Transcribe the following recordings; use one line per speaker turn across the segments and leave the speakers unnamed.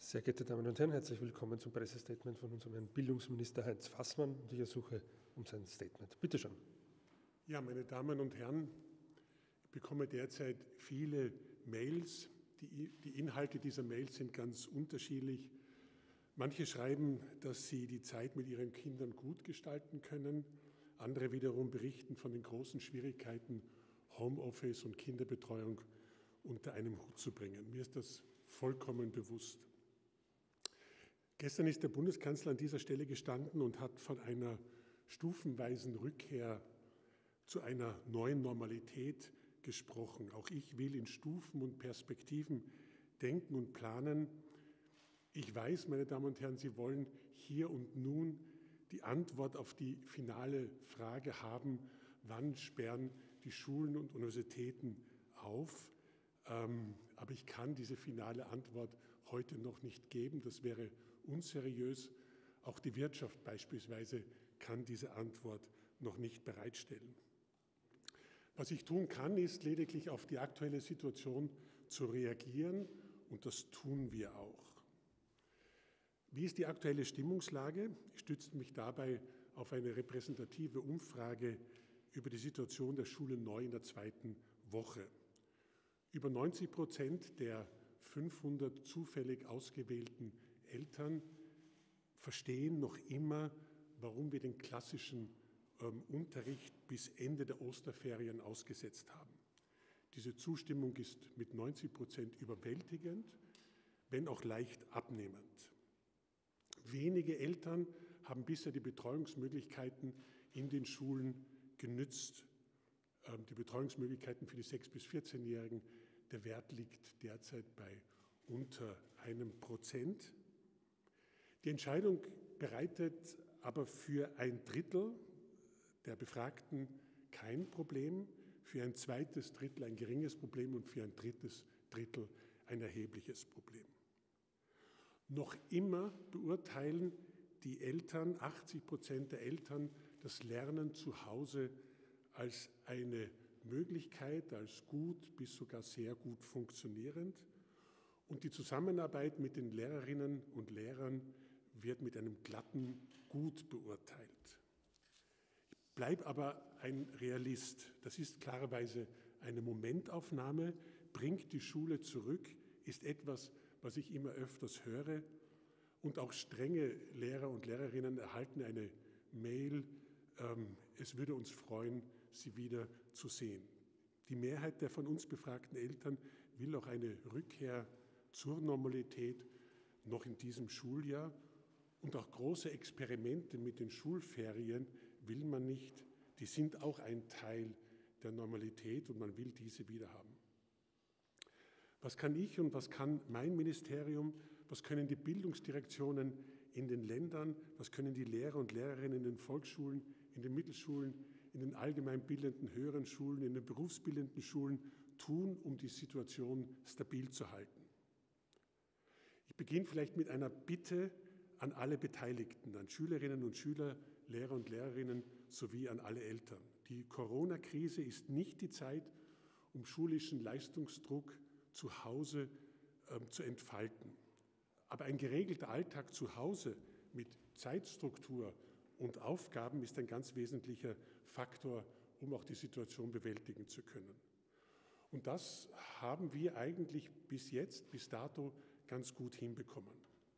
Sehr geehrte Damen und Herren, herzlich willkommen zum Pressestatement von unserem Herrn Bildungsminister Heinz Fassmann. Und ich ersuche um sein Statement. Bitte schön.
Ja, meine Damen und Herren, ich bekomme derzeit viele Mails. Die Inhalte dieser Mails sind ganz unterschiedlich. Manche schreiben, dass sie die Zeit mit ihren Kindern gut gestalten können. Andere wiederum berichten von den großen Schwierigkeiten, Homeoffice und Kinderbetreuung unter einem Hut zu bringen. Mir ist das vollkommen bewusst. Gestern ist der Bundeskanzler an dieser Stelle gestanden und hat von einer stufenweisen Rückkehr zu einer neuen Normalität gesprochen. Auch ich will in Stufen und Perspektiven denken und planen. Ich weiß, meine Damen und Herren, Sie wollen hier und nun die Antwort auf die finale Frage haben, wann sperren die Schulen und Universitäten auf. Aber ich kann diese finale Antwort heute noch nicht geben. Das wäre unseriös. Auch die Wirtschaft beispielsweise kann diese Antwort noch nicht bereitstellen. Was ich tun kann, ist lediglich auf die aktuelle Situation zu reagieren, und das tun wir auch. Wie ist die aktuelle Stimmungslage? Ich stütze mich dabei auf eine repräsentative Umfrage über die Situation der Schule neu in der zweiten Woche. Über 90% der 500 zufällig ausgewählten Eltern verstehen noch immer, warum wir den klassischen Unterricht bis Ende der Osterferien ausgesetzt haben. Diese Zustimmung ist mit 90% überwältigend, wenn auch leicht abnehmend. Wenige Eltern haben bisher die Betreuungsmöglichkeiten in den Schulen genützt. Die Betreuungsmöglichkeiten für die 6- bis 14-Jährigen, der Wert liegt derzeit bei unter 1%. Die Entscheidung bereitet aber für ein Drittel der Befragten kein Problem, für ein zweites Drittel ein geringes Problem und für ein drittes Drittel ein erhebliches Problem. Noch immer beurteilen die Eltern, 80% der Eltern, das Lernen zu Hause als eine Möglichkeit, als gut bis sogar sehr gut funktionierend. Und die Zusammenarbeit mit den Lehrerinnen und Lehrern wird mit einem glatten Gut beurteilt. Ich bleibe aber ein Realist. Das ist klarerweise eine Momentaufnahme, bringt die Schule zurück, ist etwas, was ich immer öfters höre. Und auch strenge Lehrer und Lehrerinnen erhalten eine Mail, es würde uns freuen, Sie wieder zu sehen. Die Mehrheit der von uns befragten Eltern will auch eine Rückkehr zur Normalität noch in diesem Schuljahr. Und auch große Experimente mit den Schulferien will man nicht. Die sind auch ein Teil der Normalität und man will diese wieder haben. Was kann ich und was kann mein Ministerium, was können die Bildungsdirektionen in den Ländern, was können die Lehrer und Lehrerinnen in den Volksschulen, in den Mittelschulen, in den allgemeinbildenden höheren Schulen, in den berufsbildenden Schulen tun, um die Situation stabil zu halten? Ich beginne vielleicht mit einer Bitte an alle Beteiligten, an Schülerinnen und Schüler, Lehrer und Lehrerinnen sowie an alle Eltern. Die Corona-Krise ist nicht die Zeit, um schulischen Leistungsdruck zu Hause zu entfalten. Aber ein geregelter Alltag zu Hause mit Zeitstruktur und Aufgaben ist ein ganz wesentlicher Faktor, um auch die Situation bewältigen zu können. Und das haben wir eigentlich bis dato ganz gut hinbekommen.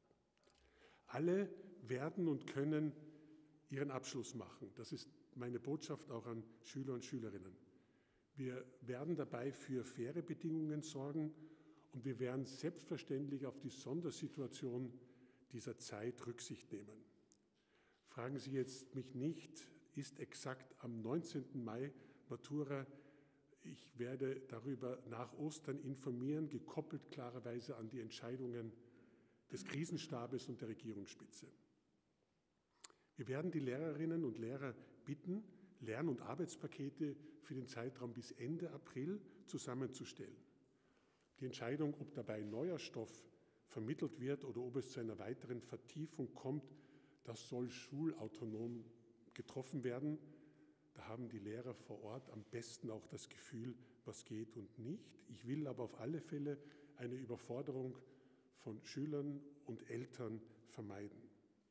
Alle werden und können ihren Abschluss machen. Das ist meine Botschaft auch an Schüler und Schülerinnen. Wir werden dabei für faire Bedingungen sorgen und wir werden selbstverständlich auf die Sondersituation dieser Zeit Rücksicht nehmen. Fragen Sie jetzt mich nicht, ist exakt am 19. Mai Matura? Ich werde darüber nach Ostern informieren, gekoppelt klarerweise an die Entscheidungen des Krisenstabes und der Regierungsspitze. Wir werden die Lehrerinnen und Lehrer bitten, Lern- und Arbeitspakete für den Zeitraum bis Ende April zusammenzustellen. Die Entscheidung, ob dabei neuer Stoff vermittelt wird oder ob es zu einer weiteren Vertiefung kommt, das soll schulautonom getroffen werden. Da haben die Lehrer vor Ort am besten auch das Gefühl, was geht und nicht. Ich will aber auf alle Fälle eine Überforderung von Schülern und Eltern vermeiden.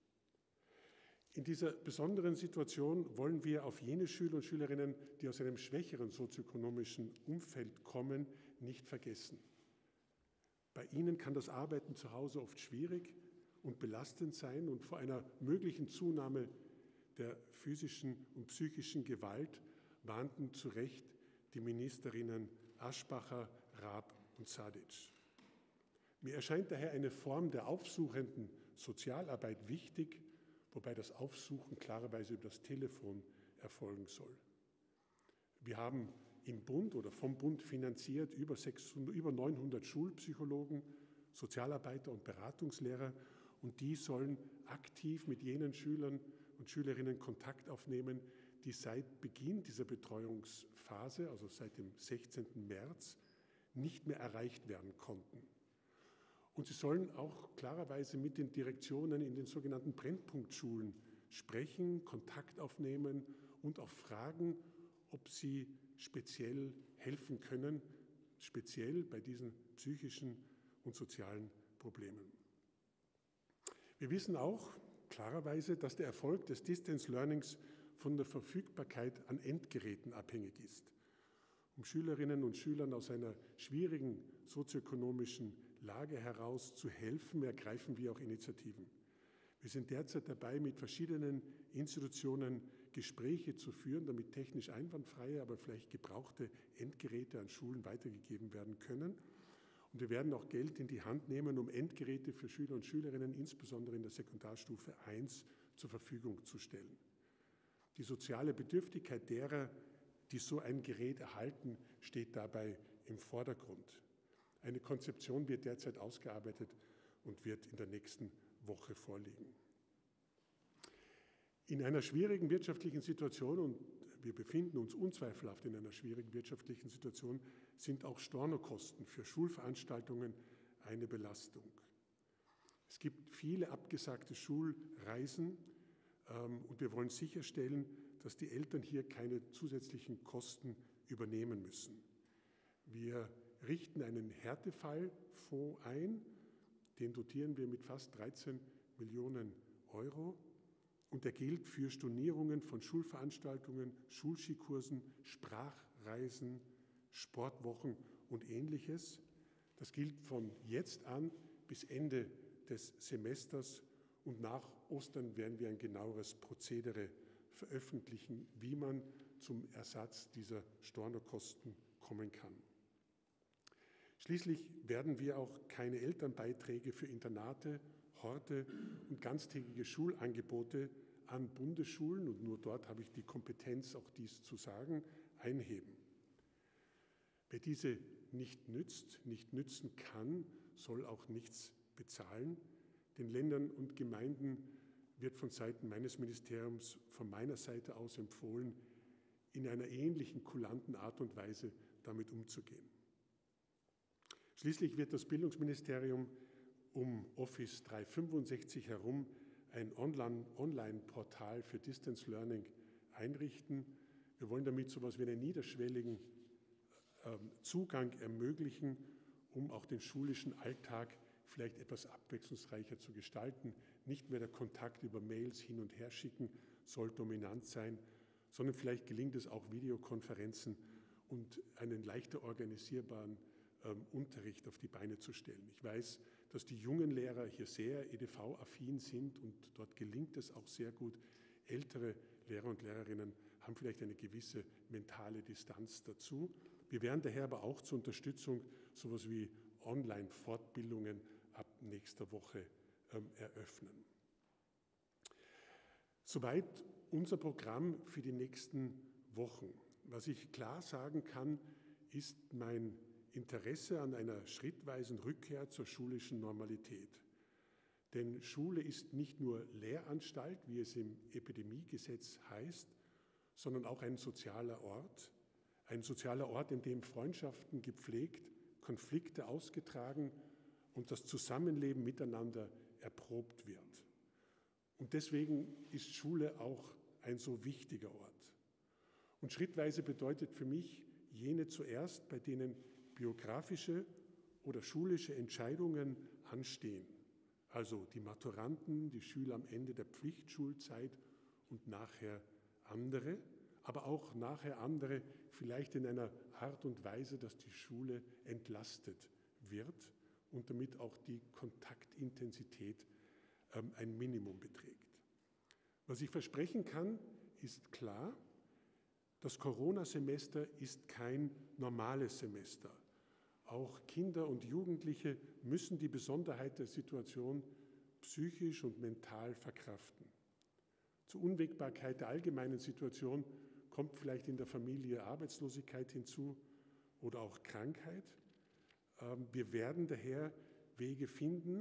In dieser besonderen Situation wollen wir auf jene Schüler und Schülerinnen, die aus einem schwächeren sozioökonomischen Umfeld kommen, nicht vergessen. Bei ihnen kann das Arbeiten zu Hause oft schwierig und belastend sein und vor einer möglichen Zunahme der physischen und psychischen Gewalt warnten zu Recht die Ministerinnen Aschbacher, Raab und Sadic. Mir erscheint daher eine Form der aufsuchenden Sozialarbeit wichtig, wobei das Aufsuchen klarerweise über das Telefon erfolgen soll. Wir haben im Bund oder vom Bund finanziert über 900 Schulpsychologen, Sozialarbeiter und Beratungslehrer, und die sollen aktiv mit jenen Schülern und Schülerinnen Kontakt aufnehmen, die seit Beginn dieser Betreuungsphase, also seit dem 16. März, nicht mehr erreicht werden konnten. Und sie sollen auch klarerweise mit den Direktionen in den sogenannten Brennpunktschulen sprechen, Kontakt aufnehmen und auch fragen, ob sie speziell helfen können, speziell bei diesen psychischen und sozialen Problemen. Wir wissen auch klarerweise, dass der Erfolg des Distance Learnings von der Verfügbarkeit an Endgeräten abhängig ist. Um Schülerinnen und Schülern aus einer schwierigen sozioökonomischen Lage heraus zu helfen, ergreifen wir auch Initiativen. Wir sind derzeit dabei, mit verschiedenen Institutionen Gespräche zu führen, damit technisch einwandfreie, aber vielleicht gebrauchte Endgeräte an Schulen weitergegeben werden können. Und wir werden auch Geld in die Hand nehmen, um Endgeräte für Schüler und Schülerinnen, insbesondere in der Sekundarstufe 1, zur Verfügung zu stellen. Die soziale Bedürftigkeit derer, die so ein Gerät erhalten, steht dabei im Vordergrund. Eine Konzeption wird derzeit ausgearbeitet und wird in der nächsten Woche vorliegen. In einer schwierigen wirtschaftlichen Situation, und wir befinden uns unzweifelhaft in einer schwierigen wirtschaftlichen Situation, sind auch Stornokosten für Schulveranstaltungen eine Belastung. Es gibt viele abgesagte Schulreisen und wir wollen sicherstellen, dass die Eltern hier keine zusätzlichen Kosten übernehmen müssen. Wir richten einen Härtefallfonds ein, den dotieren wir mit fast 13 Millionen Euro und der gilt für Stornierungen von Schulveranstaltungen, Schulskikursen, Sprachreisen, Sportwochen und Ähnliches. Das gilt von jetzt an bis Ende des Semesters und nach Ostern werden wir ein genaueres Prozedere veröffentlichen, wie man zum Ersatz dieser Stornokosten kommen kann. Schließlich werden wir auch keine Elternbeiträge für Internate, Horte und ganztägige Schulangebote an Bundesschulen, und nur dort habe ich die Kompetenz, auch dies zu sagen, einheben. Wer diese nicht nützt, nicht nützen kann, soll auch nichts bezahlen. Den Ländern und Gemeinden wird von Seiten meines Ministeriums, von meiner Seite aus empfohlen, in einer ähnlichen kulanten Art und Weise damit umzugehen. Schließlich wird das Bildungsministerium um Office 365 herum ein Online-Portal für Distance Learning einrichten. Wir wollen damit so etwas wie einen niederschwelligen Zugang ermöglichen, um auch den schulischen Alltag vielleicht etwas abwechslungsreicher zu gestalten. Nicht mehr der Kontakt über Mails hin und her schicken soll dominant sein, sondern vielleicht gelingt es auch, Videokonferenzen und einen leichter organisierbaren Unterricht auf die Beine zu stellen. Ich weiß, dass die jungen Lehrer hier sehr EDV-affin sind und dort gelingt es auch sehr gut. Ältere Lehrer und Lehrerinnen haben vielleicht eine gewisse mentale Distanz dazu. Wir werden daher aber auch zur Unterstützung sowas wie Online-Fortbildungen ab nächster Woche eröffnen. Soweit unser Programm für die nächsten Wochen. Was ich klar sagen kann, ist mein Interesse an einer schrittweisen Rückkehr zur schulischen Normalität. Denn Schule ist nicht nur Lehranstalt, wie es im Epidemiegesetz heißt, sondern auch ein sozialer Ort, in dem Freundschaften gepflegt, Konflikte ausgetragen und das Zusammenleben miteinander erprobt wird. Und deswegen ist Schule auch ein so wichtiger Ort. Und schrittweise bedeutet für mich jene zuerst, bei denen biografische oder schulische Entscheidungen anstehen. Also die Maturanten, die Schüler am Ende der Pflichtschulzeit und nachher andere, aber auch nachher andere, vielleicht in einer Art und Weise, dass die Schule entlastet wird und damit auch die Kontaktintensität ein Minimum beträgt. Was ich versprechen kann, ist klar, das Corona-Semester ist kein normales Semester. Auch Kinder und Jugendliche müssen die Besonderheit der Situation psychisch und mental verkraften. Zur Unwägbarkeit der allgemeinen Situation kommt vielleicht in der Familie Arbeitslosigkeit hinzu oder auch Krankheit. Wir werden daher Wege finden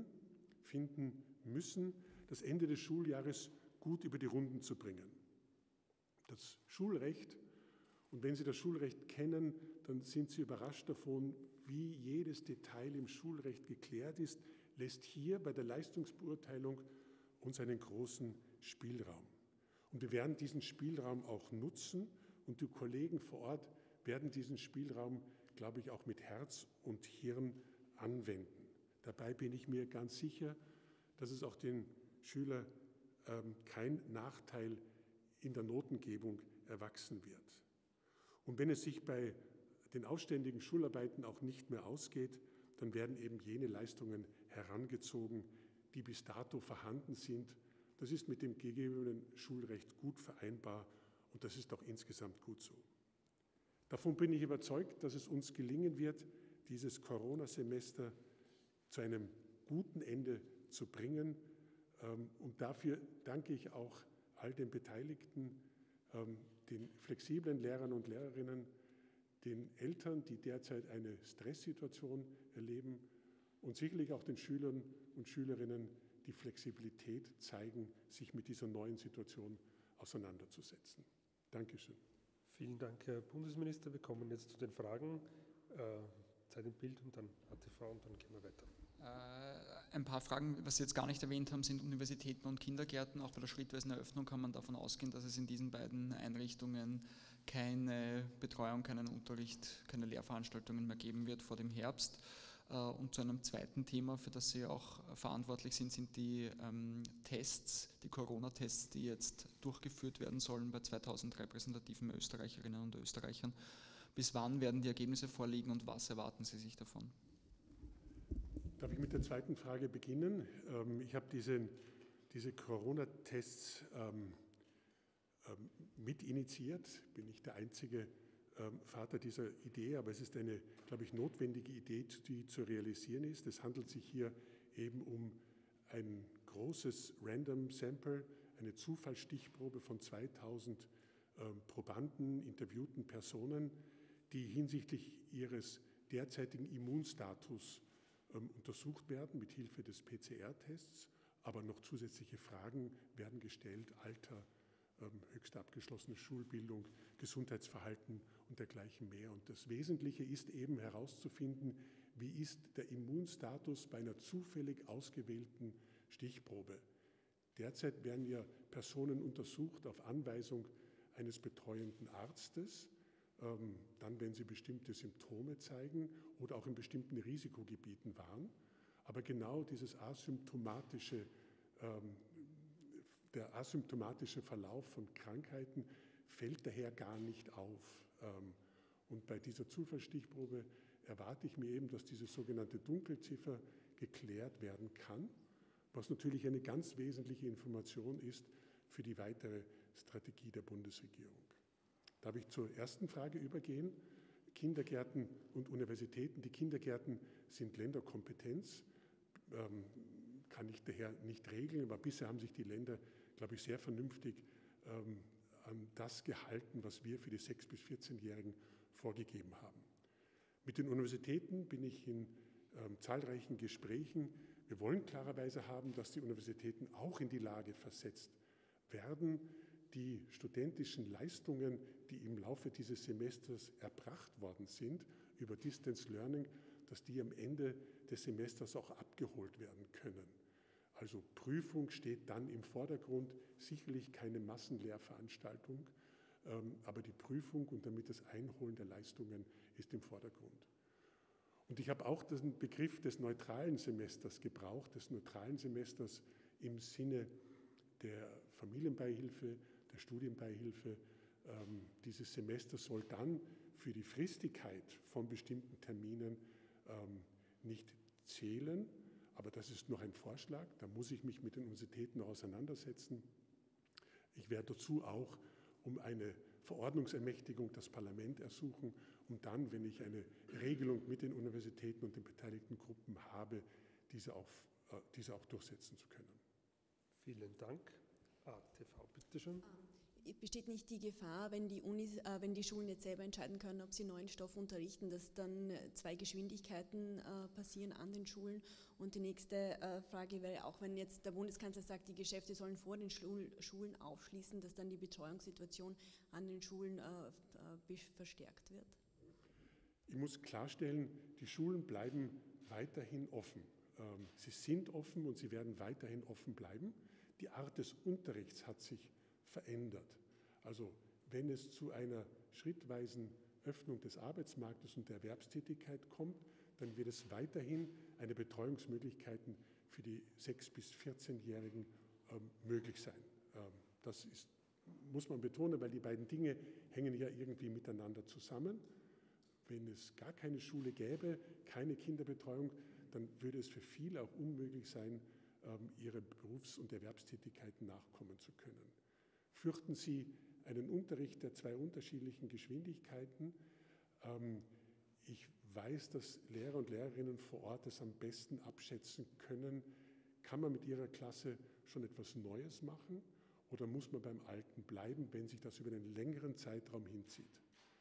müssen, das Ende des Schuljahres gut über die Runden zu bringen. Das Schulrecht, und wenn Sie das Schulrecht kennen, dann sind Sie überrascht davon, wie jedes Detail im Schulrecht geklärt ist, lässt hier bei der Leistungsbeurteilung uns einen großen Spielraum. Und wir werden diesen Spielraum auch nutzen und die Kollegen vor Ort werden diesen Spielraum, glaube ich, auch mit Herz und Hirn anwenden. Dabei bin ich mir ganz sicher, dass es auch den Schülern kein Nachteil in der Notengebung erwachsen wird. Und wenn es sich bei den ausständigen Schularbeiten auch nicht mehr ausgeht, dann werden eben jene Leistungen herangezogen, die bis dato vorhanden sind. Das ist mit dem gegebenen Schulrecht gut vereinbar und das ist auch insgesamt gut so. Davon bin ich überzeugt, dass es uns gelingen wird, dieses Corona-Semester zu einem guten Ende zu bringen. Und dafür danke ich auch all den Beteiligten, den flexiblen Lehrern und Lehrerinnen, den Eltern, die derzeit eine Stresssituation erleben und sicherlich auch den Schülern und Schülerinnen, die Flexibilität zeigen, sich mit dieser neuen Situation auseinanderzusetzen. Dankeschön.
Vielen Dank, Herr Bundesminister. Wir kommen jetzt zu den Fragen. Zeit im Bild und dann ATV und dann gehen wir weiter.
Ein paar Fragen, was Sie jetzt gar nicht erwähnt haben, sind Universitäten und Kindergärten. Auch bei der schrittweisen Eröffnung kann man davon ausgehen, dass es in diesen beiden Einrichtungen keine Betreuung, keinen Unterricht, keine Lehrveranstaltungen mehr geben wird vor dem Herbst. Und zu einem zweiten Thema, für das Sie auch verantwortlich sind, sind die Tests, die Corona-Tests, die jetzt durchgeführt werden sollen bei 2000 repräsentativen Österreicherinnen und Österreichern. Bis wann werden die Ergebnisse vorliegen und was erwarten Sie sich davon?
Darf ich mit der zweiten Frage beginnen? Ich habe diese Corona-Tests mitinitiiert, bin nicht der einzige Vater dieser Idee, aber es ist eine, glaube ich, notwendige Idee, die zu realisieren ist. Es handelt sich hier eben um ein großes Random Sample, eine Zufallsstichprobe von 2000 Probanden, interviewten Personen, die hinsichtlich ihres derzeitigen Immunstatus untersucht werden mit Hilfe des PCR-Tests, aber noch zusätzliche Fragen werden gestellt, Alter, höchste abgeschlossene Schulbildung, Gesundheitsverhalten und dergleichen mehr. Und das Wesentliche ist eben herauszufinden, wie ist der Immunstatus bei einer zufällig ausgewählten Stichprobe. Derzeit werden ja Personen untersucht auf Anweisung eines betreuenden Arztes, dann, wenn sie bestimmte Symptome zeigen oder auch in bestimmten Risikogebieten waren. Aber genau dieses der asymptomatische Verlauf von Krankheiten fällt daher gar nicht auf. Und bei dieser Zufallsstichprobe erwarte ich mir eben, dass diese sogenannte Dunkelziffer geklärt werden kann, was natürlich eine ganz wesentliche Information ist für die weitere Strategie der Bundesregierung. Darf ich zur ersten Frage übergehen? Kindergärten und Universitäten. Die Kindergärten sind Länderkompetenz, kann ich daher nicht regeln, aber bisher haben sich die Länder, glaube ich, sehr vernünftig an das gehalten, was wir für die 6- bis 14-Jährigen vorgegeben haben. Mit den Universitäten bin ich in zahlreichen Gesprächen. Wir wollen klarerweise haben, dass die Universitäten auch in die Lage versetzt werden, die studentischen Leistungen, die im Laufe dieses Semesters erbracht worden sind, über Distance Learning, dass die am Ende des Semesters auch abgeholt werden können. Also Prüfung steht dann im Vordergrund, sicherlich keine Massenlehrveranstaltung, aber die Prüfung und damit das Einholen der Leistungen ist im Vordergrund. Und ich habe auch den Begriff des neutralen Semesters gebraucht, des neutralen Semesters im Sinne der Familienbeihilfe, der Studienbeihilfe. Dieses Semester soll dann für die Fristigkeit von bestimmten Terminen nicht zählen, aber das ist noch ein Vorschlag, da muss ich mich mit den Universitäten auseinandersetzen. Ich werde dazu auch um eine Verordnungsermächtigung das Parlament ersuchen, um dann, wenn ich eine Regelung mit den Universitäten und den beteiligten Gruppen habe, diese auch durchsetzen zu können.
Vielen Dank. ATV, bitteschön.
Besteht nicht die Gefahr, wenn die Schulen jetzt selber entscheiden können, ob sie neuen Stoff unterrichten, dass dann 2 Geschwindigkeiten passieren an den Schulen? Und die nächste Frage wäre auch, wenn jetzt der Bundeskanzler sagt, die Geschäfte sollen vor den Schulen aufschließen, dass dann die Betreuungssituation an den Schulen verstärkt wird?
Ich muss klarstellen, die Schulen bleiben weiterhin offen. Sie sind offen und sie werden weiterhin offen bleiben. Die Art des Unterrichts hat sich verändert. Also wenn es zu einer schrittweisen Öffnung des Arbeitsmarktes und der Erwerbstätigkeit kommt, dann wird es weiterhin eine Betreuungsmöglichkeiten für die 6- bis 14-Jährigen möglich sein. Das muss man betonen, weil die beiden Dinge hängen ja irgendwie miteinander zusammen. Wenn es gar keine Schule gäbe, keine Kinderbetreuung, dann würde es für viele auch unmöglich sein, ihre Berufs- und Erwerbstätigkeiten nachkommen zu können. Fürchten Sie einen Unterricht der 2 unterschiedlichen Geschwindigkeiten? Ich weiß, dass Lehrer und Lehrerinnen vor Ort es am besten abschätzen können. Kann man mit ihrer Klasse schon etwas Neues machen oder muss man beim Alten bleiben, wenn sich das über einen längeren Zeitraum hinzieht?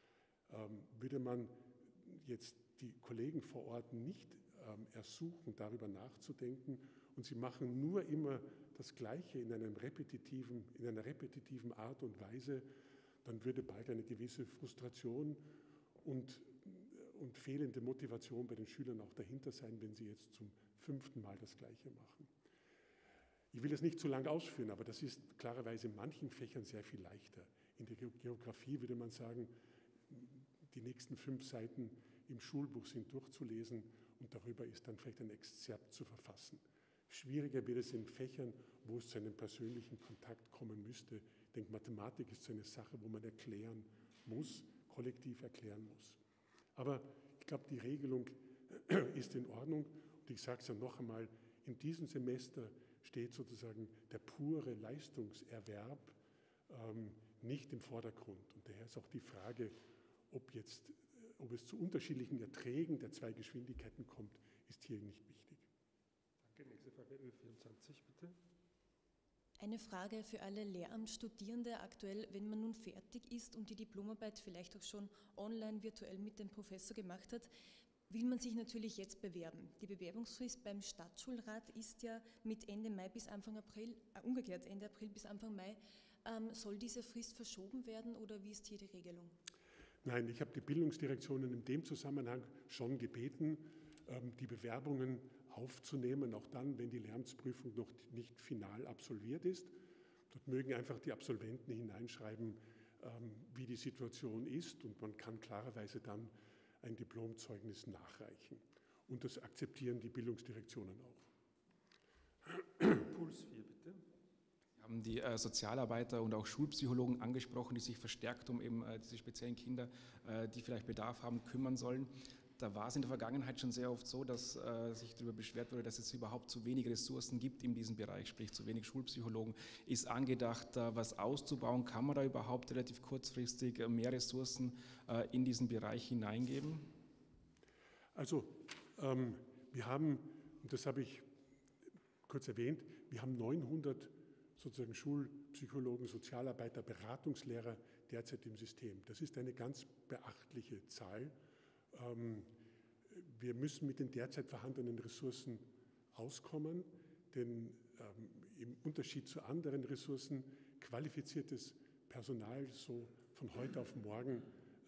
Würde man jetzt die Kollegen vor Ort nicht ersuchen, darüber nachzudenken und sie machen nur immer das Gleiche in einer repetitiven Art und Weise, dann würde bald eine gewisse Frustration und fehlende Motivation bei den Schülern auch dahinter sein, wenn sie jetzt zum 5. Mal das Gleiche machen. Ich will es nicht zu lange ausführen, aber das ist klarerweise in manchen Fächern sehr viel leichter. In der Geografie würde man sagen, die nächsten 5 Seiten im Schulbuch sind durchzulesen und darüber ist dann vielleicht ein Exzerpt zu verfassen. Schwieriger wird es in Fächern, wo es zu einem persönlichen Kontakt kommen müsste. Ich denke, Mathematik ist so eine Sache, wo man erklären muss, kollektiv erklären muss. Aber ich glaube, die Regelung ist in Ordnung. Und ich sage es ja noch einmal, in diesem Semester steht sozusagen der pure Leistungserwerb nicht im Vordergrund. Und daher ist auch die Frage, ob es zu unterschiedlichen Erträgen der 2 Geschwindigkeiten kommt, ist hier nicht wichtig.
Danke. Nächste Frage, Ö24, bitte.
Eine Frage für alle Lehramtsstudierende aktuell, wenn man nun fertig ist und die Diplomarbeit vielleicht auch schon online virtuell mit dem Professor gemacht hat, will man sich natürlich jetzt bewerben. Die Bewerbungsfrist beim Stadtschulrat ist ja mit Ende Mai bis Anfang April, umgekehrt Ende April bis Anfang Mai. Soll diese Frist verschoben werden oder wie ist hier die Regelung?
Nein, ich habe die Bildungsdirektionen in dem Zusammenhang schon gebeten, die Bewerbungen aufzunehmen, auch dann, wenn die Lehramtsprüfung noch nicht final absolviert ist. Dort mögen einfach die Absolventen hineinschreiben, wie die Situation ist und man kann klarerweise dann ein Diplomzeugnis nachreichen. Und das akzeptieren die Bildungsdirektionen auch.
Puls 4, bitte.
Wir haben die Sozialarbeiter und auch Schulpsychologen angesprochen, die sich verstärkt um eben diese speziellen Kinder, die vielleicht Bedarf haben, kümmern sollen. Da war es in der Vergangenheit schon sehr oft so, dass sich darüber beschwert wurde, dass es überhaupt zu wenig Ressourcen gibt in diesem Bereich, sprich zu wenig Schulpsychologen. Ist angedacht, da was auszubauen? Kann man da überhaupt relativ kurzfristig mehr Ressourcen in diesen Bereich hineingeben?
Also wir haben, und das habe ich kurz erwähnt, wir haben 900 sozusagen Schulpsychologen, Sozialarbeiter, Beratungslehrer derzeit im System. Das ist eine ganz beachtliche Zahl. Wir müssen mit den derzeit vorhandenen Ressourcen auskommen, denn im Unterschied zu anderen Ressourcen qualifiziertes Personal so von heute auf morgen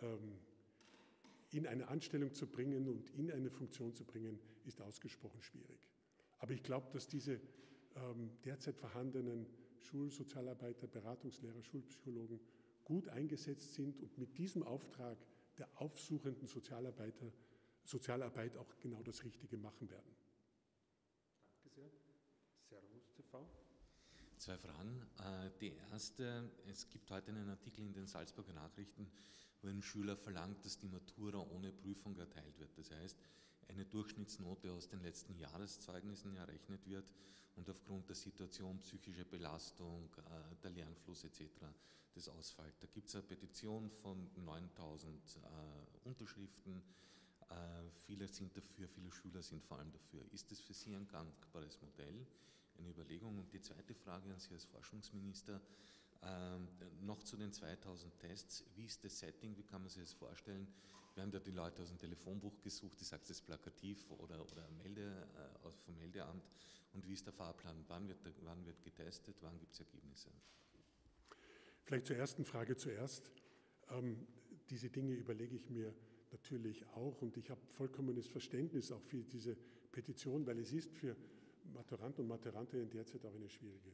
in eine Anstellung zu bringen und in eine Funktion zu bringen, ist ausgesprochen schwierig. Aber ich glaube, dass diese derzeit vorhandenen Schulsozialarbeiter, Beratungslehrer, Schulpsychologen gut eingesetzt sind und mit diesem Auftrag der aufsuchenden Sozialarbeiter Sozialarbeit auch genau das Richtige machen werden.
Danke sehr. Servus TV.
2 Fragen. Die erste, es gibt heute einen Artikel in den Salzburger Nachrichten, wo ein Schüler verlangt, dass die Matura ohne Prüfung erteilt wird. Das heißt, eine Durchschnittsnote aus den letzten Jahreszeugnissen errechnet wird und aufgrund der Situation, psychische Belastung, der Lernfluss etc. das ausfällt. Da gibt es eine Petition von 9000 Unterschriften. Viele sind dafür, viele Schüler sind vor allem dafür. Ist das für Sie ein gangbares Modell, eine Überlegung? Und die zweite Frage an Sie als Forschungsminister, noch zu den 2000 Tests. Wie ist das Setting, wie kann man sich das vorstellen? Wir haben ja die Leute aus dem Telefonbuch gesucht, ich sage das plakativ, oder vom Meldeamt. Und wie ist der Fahrplan? Wann wird getestet? Wann gibt es Ergebnisse?
Vielleicht zur ersten Frage zuerst. Diese Dinge überlege ich mir natürlich auch und ich habe vollkommenes Verständnis auch für diese Petition, weil es ist für Maturanten und Maturantinnen derzeit auch eine schwierige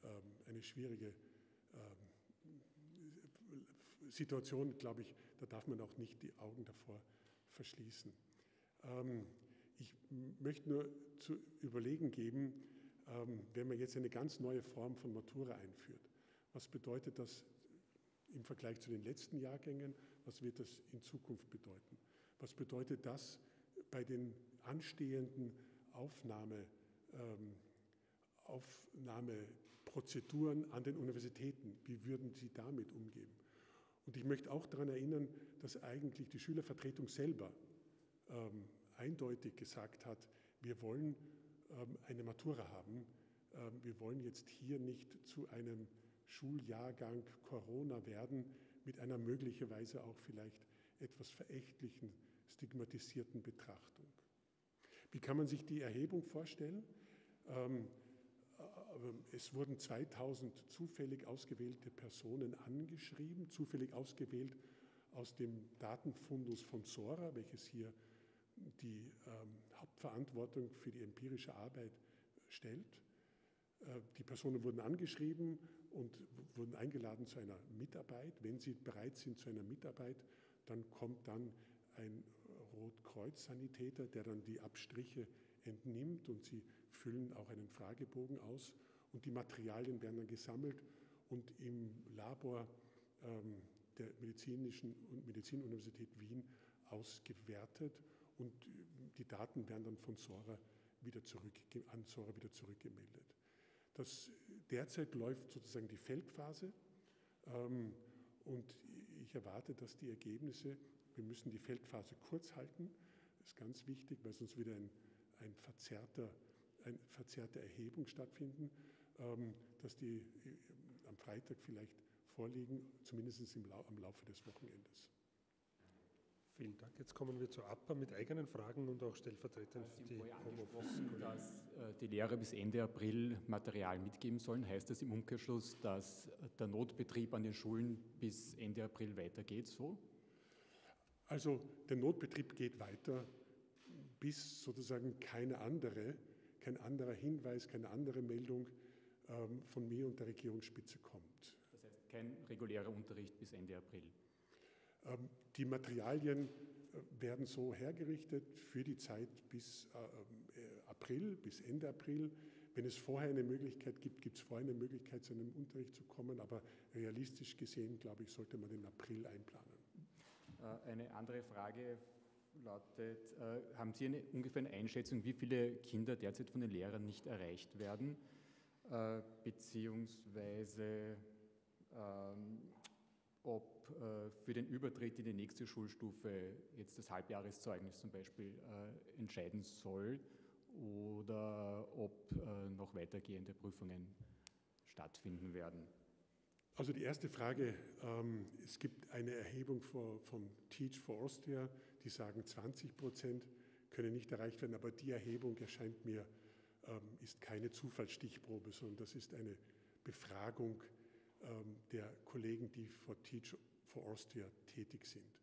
Situation, glaube ich, da darf man auch nicht die Augen davor verschließen. Ich möchte nur zu überlegen geben, wenn man jetzt eine ganz neue Form von Matura einführt, was bedeutet das im Vergleich zu den letzten Jahrgängen, was wird das in Zukunft bedeuten? Was bedeutet das bei den anstehenden Aufnahmeprozeduren an den Universitäten? Wie würden Sie damit umgehen? Und ich möchte auch daran erinnern, dass eigentlich die Schülervertretung selber eindeutig gesagt hat, wir wollen eine Matura haben. Wir wollen jetzt hier nicht zu einem Schuljahrgang Corona werden, mit einer möglicherweise auch vielleicht etwas verächtlichen, stigmatisierten Betrachtung. Wie kann man sich die Erhebung vorstellen? Es wurden 2000 zufällig ausgewählte Personen angeschrieben, zufällig ausgewählt aus dem Datenfundus von Sora, welches hier die Hauptverantwortung für die empirische Arbeit stellt. Die Personen wurden angeschrieben und wurden eingeladen zu einer Mitarbeit. Wenn sie bereit sind zu einer Mitarbeit, dann kommt dann ein Rotkreuz-Sanitäter, der dann die Abstriche entnimmt und sie füllen auch einen Fragebogen aus und die Materialien werden dann gesammelt und im Labor der Medizinuniversität Wien ausgewertet und die Daten werden dann von Sora an Sora wieder zurückgemeldet. Derzeit läuft sozusagen die Feldphase und ich erwarte, dass die Ergebnisse, wir müssen die Feldphase kurz halten, das ist ganz wichtig, weil sonst wieder eine verzerrte Erhebung stattfinden, dass die am Freitag vielleicht vorliegen, zumindest am Laufe des Wochenendes.
Vielen Dank. Jetzt kommen wir zur APA mit eigenen Fragen und auch stellvertretend für die Homeoffice-Kollegen.
Dass die Lehrer bis Ende April Material mitgeben sollen. Heißt das im Umkehrschluss, dass der Notbetrieb an den Schulen bis Ende April weitergeht? So?
Also der Notbetrieb geht weiter, bis sozusagen kein anderer Hinweis, keine andere Meldung von mir und der Regierungsspitze kommt.
Das heißt, kein regulärer Unterricht bis Ende April?
Die Materialien werden so hergerichtet für die Zeit bis April, bis Ende April. Wenn es vorher eine Möglichkeit gibt, gibt es vorher eine Möglichkeit, zu einem Unterricht zu kommen, aber realistisch gesehen, glaube ich, sollte man den April einplanen.
Eine andere Frage lautet, haben Sie ungefähr eine Einschätzung, wie viele Kinder derzeit von den Lehrern nicht erreicht werden, beziehungsweise ob für den Übertritt in die nächste Schulstufe jetzt das Halbjahreszeugnis zum Beispiel entscheiden soll oder ob noch weitergehende Prüfungen stattfinden werden?
Also die erste Frage, es gibt eine Erhebung vom Teach for Austria, die sagen 20% können nicht erreicht werden, aber die Erhebung erscheint mir, ist keine Zufallsstichprobe, sondern das ist eine Befragung der Kollegen, die vor Teach for Austria tätig sind.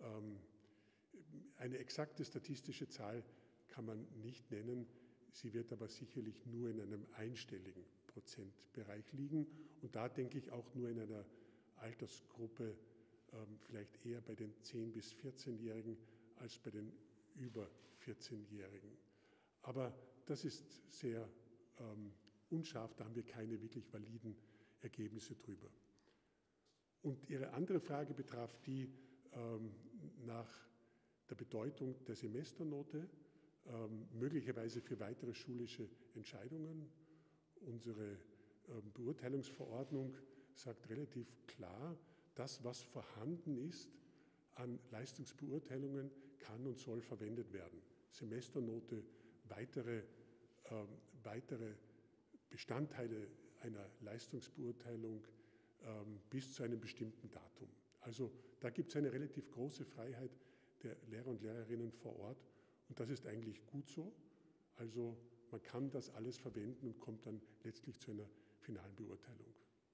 Eine exakte statistische Zahl kann man nicht nennen, sie wird aber sicherlich nur in einem einstelligen Prozentbereich liegen und da denke ich auch nur in einer Altersgruppe, vielleicht eher bei den 10- bis 14-Jährigen als bei den über 14-Jährigen. Aber das ist sehr unscharf, da haben wir keine wirklich validen Ergebnisse drüber. Und Ihre andere Frage betraf die nach der Bedeutung der Semesternote, möglicherweise für weitere schulische Entscheidungen. Unsere Beurteilungsverordnung sagt relativ klar, das, was vorhanden ist an Leistungsbeurteilungen, kann und soll verwendet werden. Semesternote, weitere Bestandteile einer Leistungsbeurteilung bis zu einem bestimmten Datum. Also da gibt es eine relativ große Freiheit der Lehrer und Lehrerinnen vor Ort und das ist eigentlich gut so. Also man kann das alles verwenden und kommt dann letztlich zu einer finalen Beurteilung.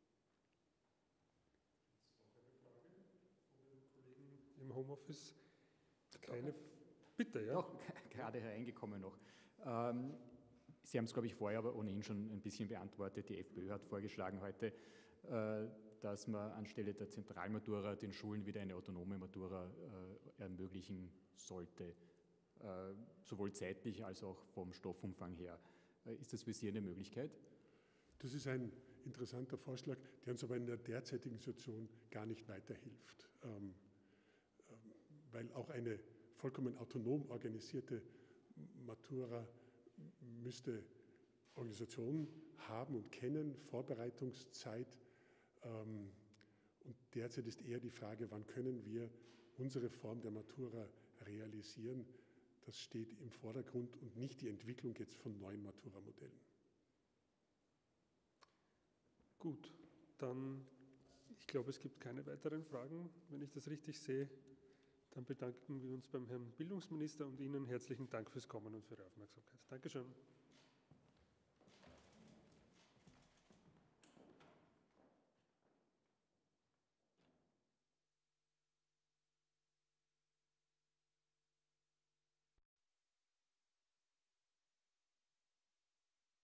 Im Homeoffice? Keine. Bitte, ja.
Doch, gerade hereingekommen noch. Sie haben es, glaube ich, vorher aber ohnehin schon ein bisschen beantwortet. Die FPÖ hat vorgeschlagen heute, dass man anstelle der Zentralmatura den Schulen wieder eine autonome Matura ermöglichen sollte, sowohl zeitlich als auch vom Stoffumfang her. Ist das für Sie eine Möglichkeit?
Das ist ein interessanter Vorschlag, der uns aber in der derzeitigen Situation gar nicht weiterhilft, weil auch eine vollkommen autonom organisierte Matura müsste Organisation haben und kennen, Vorbereitungszeit. Und derzeit ist eher die Frage, wann können wir unsere Form der Matura realisieren. Das steht im Vordergrund und nicht die Entwicklung jetzt von neuen Matura-Modellen.
Gut, dann, ich glaube, es gibt keine weiteren Fragen, wenn ich das richtig sehe. Dann bedanken wir uns beim Herrn Bildungsminister und Ihnen herzlichen Dank fürs Kommen und für Ihre Aufmerksamkeit. Dankeschön.